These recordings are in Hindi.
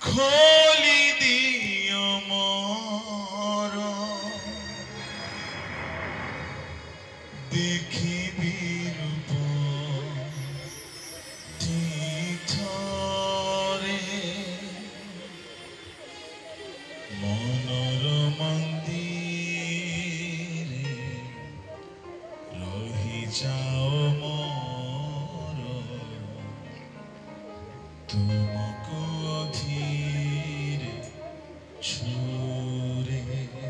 खोली दियो मोर देखिबी रूप तीर्थरे मनर मंदिरे रही जाओ मोर तुमको धीरे छूरे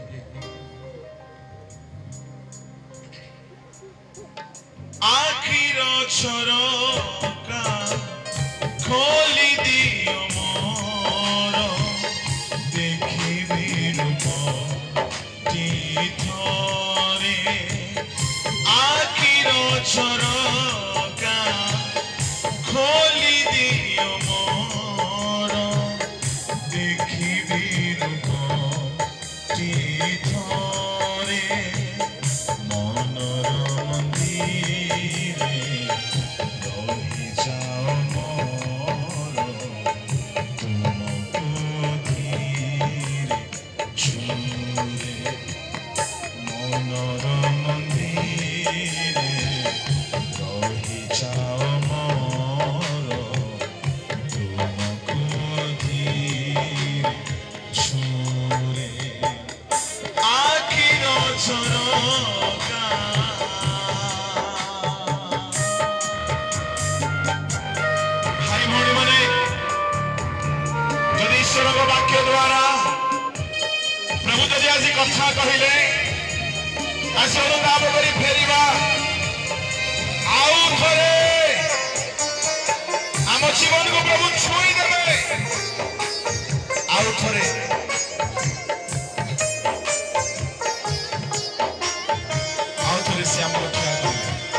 आखिर झरका खोली दियो मोर देखिबी रूप तीर्थरे आखिर झरका खोली दियो मोर देखिबी रूप तीर्थरे मनर मंदिरे रही जाओ मोर तुमको धीरे छूरे मनर मंदिरे रही जाओ मोर तुमको धीरे छूरे आखिर झरका भाई भौणी माने जदि ईश्वर वाक्य द्वारा प्रभु जदि आज कथा कहले आसो अनुताप करी फेरिबा आउ थरे आम जीवन को प्रभु छुई देवे आउ थरे से हम रक्षा करें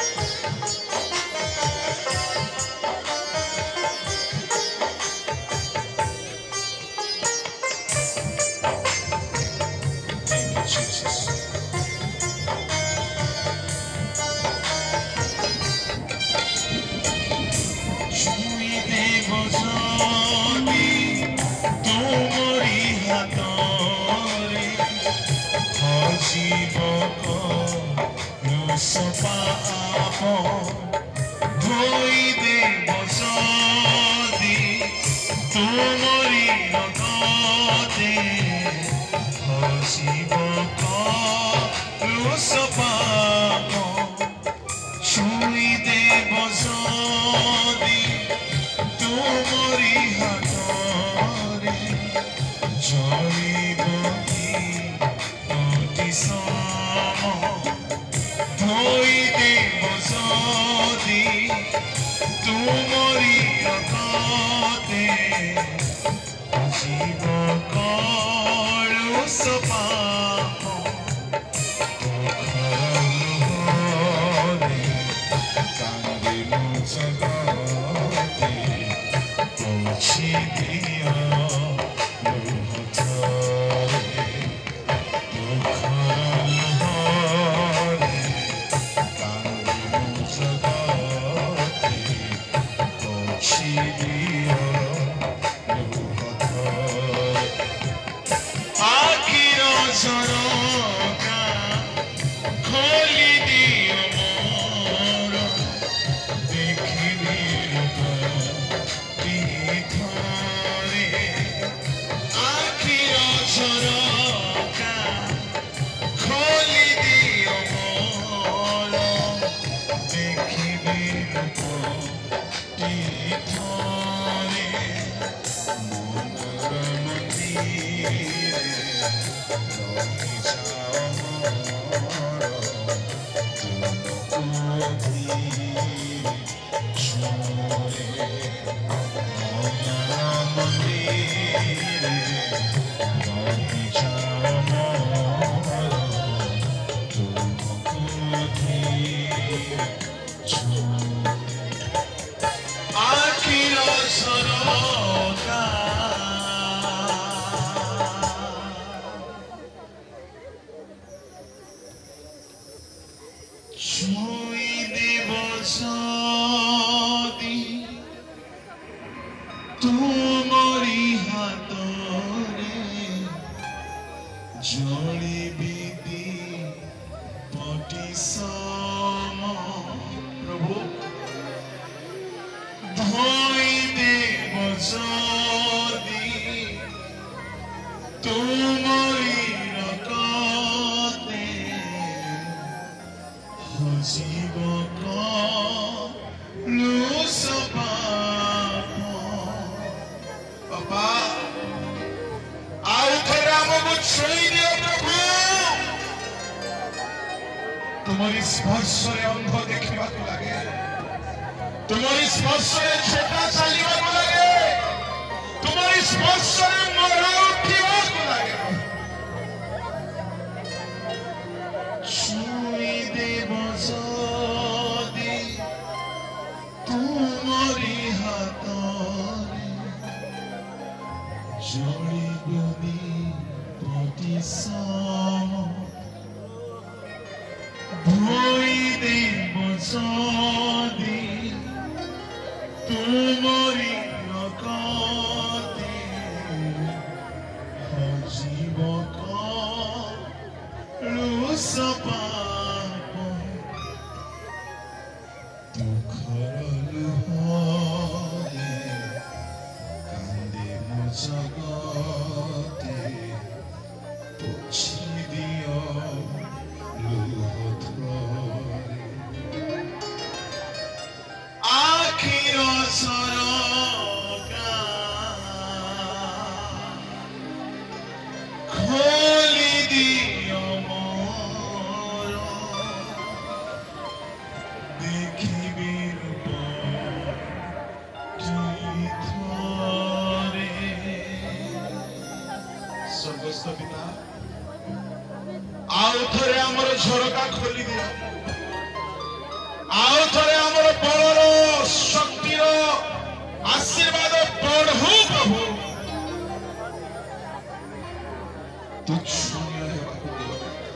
Thank you, Jesus. छुई देव जदि तुमरी हाथरे हजिब पाप धोई देव जदि तुमरी रगते हजिब कलुष पाप छुई देव जदि तुमरी हाथरे जलिब कि कोटि सम धोई देव जदि तुमरी रगते जीव कलुष पाप कांदिलु जगते पोछि दियो लुह थरे आखिर झरका खोली दियो मोर देखिबी रूप तीर्थरे आखिर झरका खोली दियो मोर देखिबी रूप तीर्थरे मनर मंदिरे रही जाओ मोर तुमको धीरे छूरे मनर मंदिरे रही जाओ मोर तुमको धीरे छूरे आखिर झरका छुई देव जदि तुमरी हाथ ଜଳି ବିଧି ପଟି ସମ ପ୍ରଭୁ ଧୋଇ ଦେବ ଯଦି ତୁମରି ରକତେ ହଜିବ କଲୁଷ ପାପ। ବାପା ଆଉ ଥରେ ଆମକୁ ଛୁଇଁ ଦିଅ ପ୍ରଭୁ। ତୁମରି ସ୍ପର୍ଶରେ ଅନ୍ଧ ଦେଖିବାକୁ ଲାଗେ, ତୁମରି ସ୍ପର୍ଶରେ ଛୋଟା ଚାଲିବାକୁ ଲାଗେ, ତୁମରି ସ୍ପର୍ଶରେ ମରା ଉଠିବାକୁ ଲାଗେ। ଛୁଇଁ ଦେବ ଯଦି ତୁମରି ହାତରେ ଜଳିବନି ପଟି ସମ ଧୋଇ ଦେବ ଯଦି ତୁମରି ରକତେ ହଜିବ କଲୁଷ ପାପ। ଦୁଃଖର ଲୁହରେ କାନ୍ଦେ ମୋ ଜଗତେ ପୋଛି ଦିଅ ଲୁହ ଥରେ। ଆଖିର ଝରକା ଖୋଲି ଦିଅ ମୋର, ଦେଖିବି ରୂପ ଥରେ। ସ୍ୱର୍ଗସ୍ଥ ପିତା ଆଉ ଥରେ ଆମର ଝରକା ଖୋଲି ଦିଅ, ଆଉ ଥରେ ଆମର ବଳର ଶକ୍ତିର ଆଶୀର୍ବାଦ ବଢୁ ପ୍ରଭୁ। ତୁଚ୍ଛନୀୟ ହେବାକୁ ଦିଅ,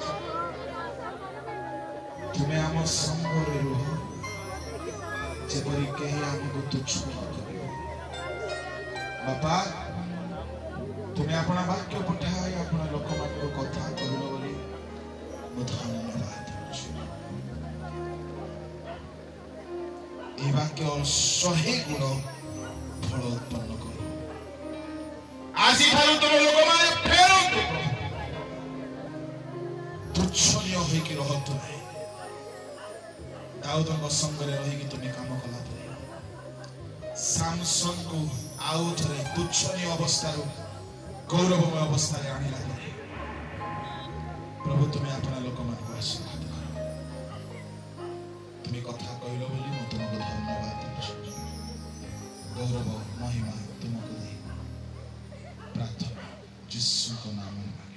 ତୁମେ ଆମ ସଙ୍ଗରେ ରୁହ ଯେପରି କେହି ଆମକୁ ତୁଚ୍ଛ ନ କରିବ। ବାପା ତୁମେ ଆପଣ ବାକ୍ୟ ପଠାଇ ଆପଣ ଲୋକମାନଙ୍କୁ କଥା କରିବ ବୋଲି ମୁଁ ଧନ୍ୟବାଦ ଦେଉଛି। এই বাক্য 100 গুণ ফল উৎপন্ন কর। আজি ঠাରୁ ତୁମ ଲୋକମାନେ ଫେରନ୍ତୁ, ତୁଚ୍ଛନୀୟ ହୋଇକି ରହନ୍ତୁ ନାହିଁ। ଦାଉଦଙ୍କ ସଙ୍ଗରେ ରହିକି ତୁମେ କାମ କଲା ପରେ ସାମସନକୁ ଆଉ ଥରେ ତୁଚ୍ଛନୀୟ ଅବସ୍ଥାରୁ ଗୌରବମୟ ଅବସ୍ଥାରେ ଆଣିଲା ପରେ ପ୍ରଭୁ ତୁମେ ଆପଣ ଲୋକମାନଙ୍କୁ ଆଶୀର୍ବାଦ କର। ତୁମେ କଥା କହିଲ ବୋଲି ମୁଁ ତୁମକୁ ଧନ୍ୟବାଦ ଦେଉଛି। ଗୌରବ ମହିମା ତୁମକୁ ଦେଇ ପ୍ରାର୍ଥନା ଯୀଶୁଙ୍କ ନାମରେ।